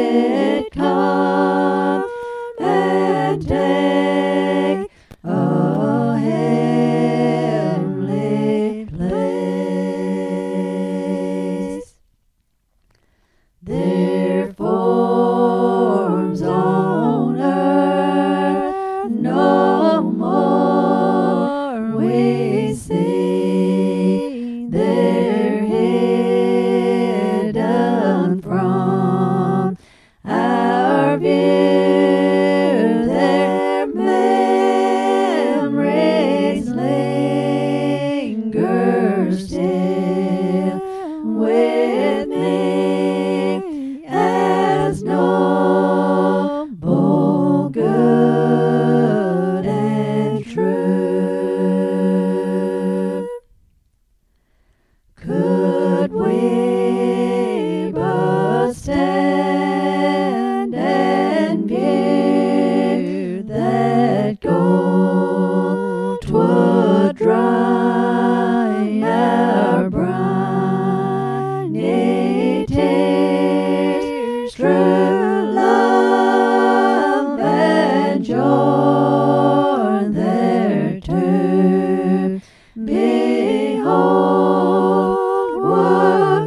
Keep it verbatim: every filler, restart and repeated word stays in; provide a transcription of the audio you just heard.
it come and take a heavenly place. Their forms on earth no more we see, they're hidden from our view. Their memories linger still with me as noble, good, and true. Could we but stand and view that gold, 'twould dry our briny tears. True love and joy there to behold would